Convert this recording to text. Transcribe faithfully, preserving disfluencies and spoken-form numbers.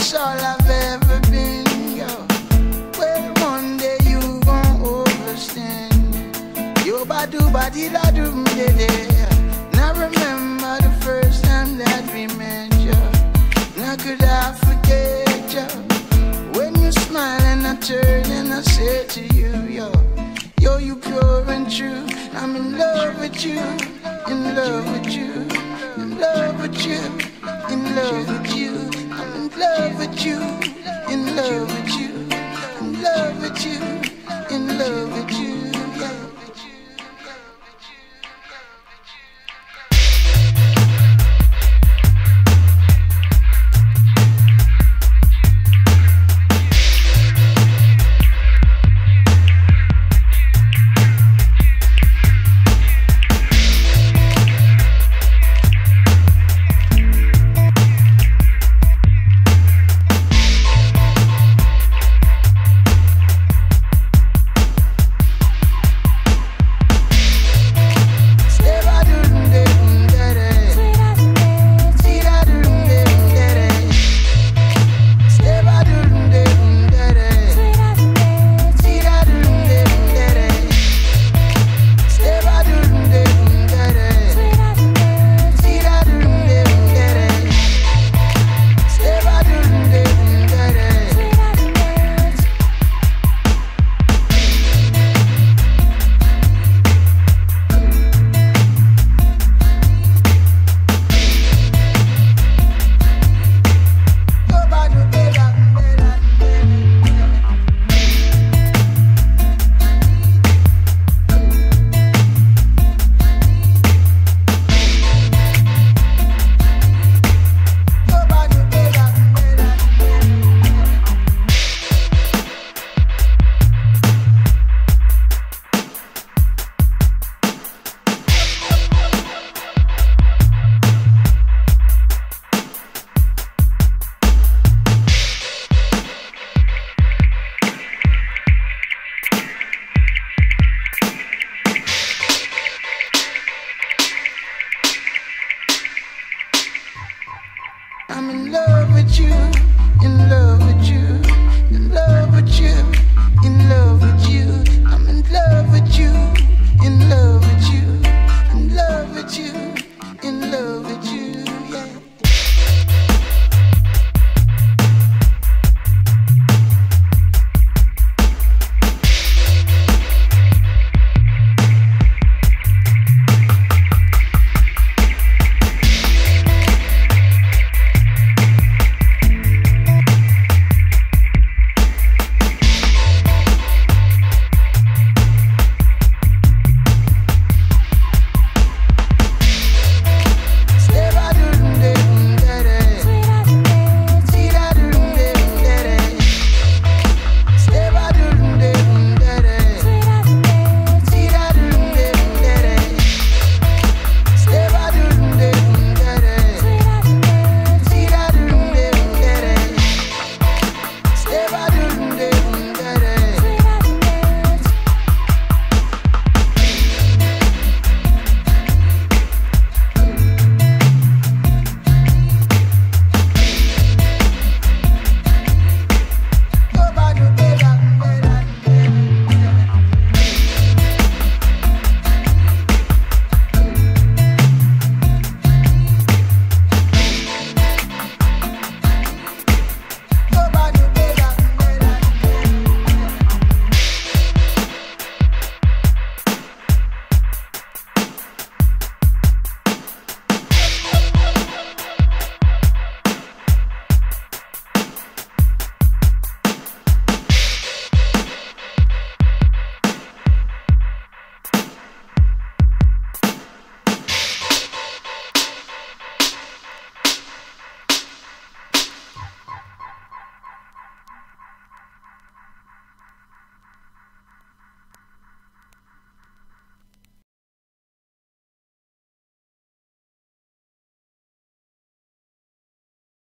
That's all I've ever been, yo. Well, one day you gon' overstand. Yo, badu badi da dum de de. Now remember the first time that we met, yo. Now could I forget, yo? When you smile and I turn and I say to you, yo, yo, you pure and true. I'm in love with you, in love with you, in love with you, in love with you. I'm in love with you, in love with you, in love with you, in love with you, yeah. I'm in love with you, in love with you, in love with you, in love with you. I'm in love with you, in love with you, in love with you.